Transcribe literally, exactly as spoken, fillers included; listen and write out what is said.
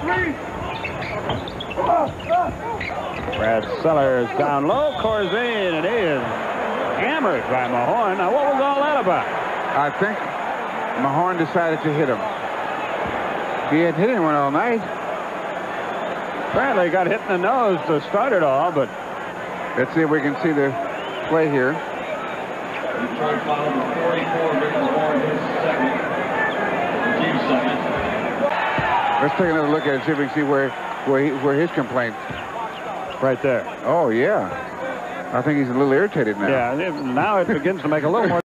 Brad Sellers down low. Corzine, and he is hammered by Mahorn. Now, what was all that about? I think Mahorn decided to hit him. He had hit anyone all night. Apparently, he got hit in the nose to start it all, but let's see if we can see the play here. Let's take another look at it, see if we can see where where, he, where his complaint. Right there. Oh yeah, I think he's a little irritated now. Yeah, now it begins to make a little more